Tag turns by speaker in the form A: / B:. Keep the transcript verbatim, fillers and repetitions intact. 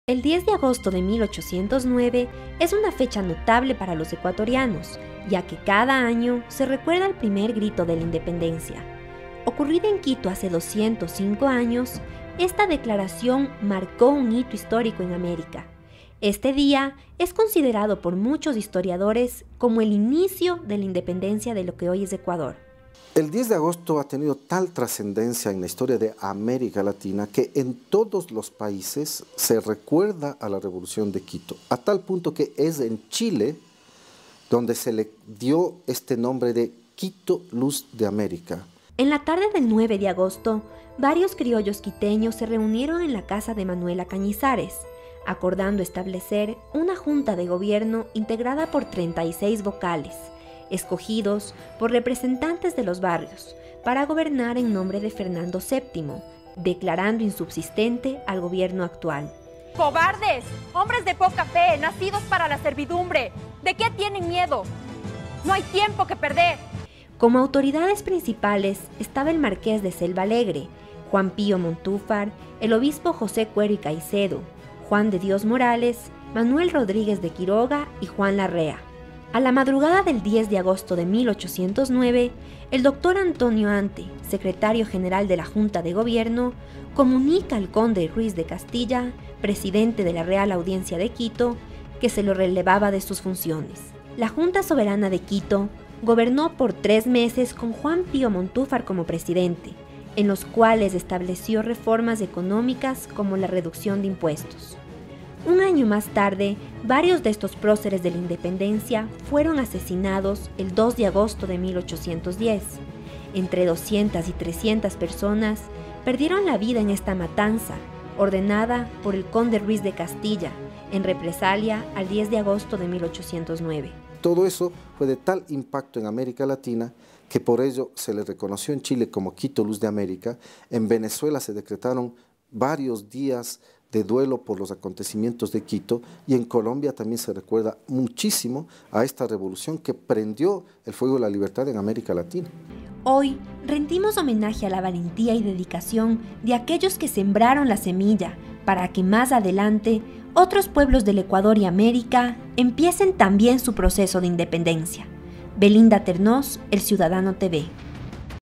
A: El diez de agosto de mil ochocientos nueve es una fecha notable para los ecuatorianos, ya que cada año se recuerda el primer grito de la independencia. Ocurrida en Quito hace doscientos cinco años, esta declaración marcó un hito histórico en América. Este día es considerado por muchos historiadores como el inicio de la independencia de lo que hoy es Ecuador.
B: El diez de agosto ha tenido tal trascendencia en la historia de América Latina que en todos los países se recuerda a la Revolución de Quito, a tal punto que es en Chile donde se le dio este nombre de Quito Luz de América.
A: En la tarde del nueve de agosto, varios criollos quiteños se reunieron en la casa de Manuela Cañizares, acordando establecer una junta de gobierno integrada por treinta y seis vocales, escogidos por representantes de los barrios, para gobernar en nombre de Fernando séptimo, declarando insubsistente al gobierno actual.
C: ¡Cobardes! ¡Hombres de poca fe, nacidos para la servidumbre! ¿De qué tienen miedo? ¡No hay tiempo que perder!
A: Como autoridades principales estaba el marqués de Selva Alegre, Juan Pío Montúfar, el obispo José Cuero y Caicedo, Juan de Dios Morales, Manuel Rodríguez de Quiroga y Juan Larrea. A la madrugada del diez de agosto de mil ochocientos nueve, el doctor Antonio Ante, secretario general de la Junta de Gobierno, comunica al conde Ruiz de Castilla, presidente de la Real Audiencia de Quito, que se lo relevaba de sus funciones. La Junta Soberana de Quito gobernó por tres meses con Juan Pío Montúfar como presidente, en los cuales estableció reformas económicas como la reducción de impuestos. Un año más tarde, varios de estos próceres de la independencia fueron asesinados el dos de agosto de mil ochocientos diez. Entre doscientas y trescientas personas perdieron la vida en esta matanza, ordenada por el conde Ruiz de Castilla, en represalia al diez de agosto de mil ochocientos nueve.
B: Todo eso fue de tal impacto en América Latina que por ello se le reconoció en Chile como Quito Luz de América. En Venezuela se decretaron varios días de duelo por los acontecimientos de Quito, y en Colombia también se recuerda muchísimo a esta revolución que prendió el fuego de la libertad en América Latina.
A: Hoy rendimos homenaje a la valentía y dedicación de aquellos que sembraron la semilla para que más adelante otros pueblos del Ecuador y América empiecen también su proceso de independencia. Belinda Ternós, El Ciudadano T V.